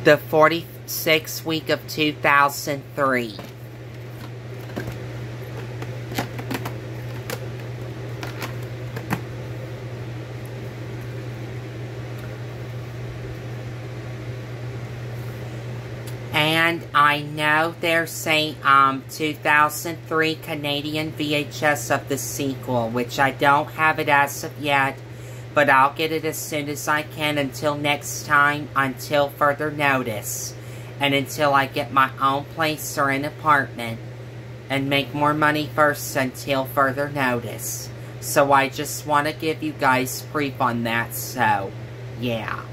the 46th week of 2003. And I know they're saying 2003 Canadian VHS of the sequel, which I don't have it as of yet, but I'll get it as soon as I can until next time, until further notice, and until I get my own place or an apartment, and make more money first until further notice. So I just want to give you guys proof on that, so, yeah.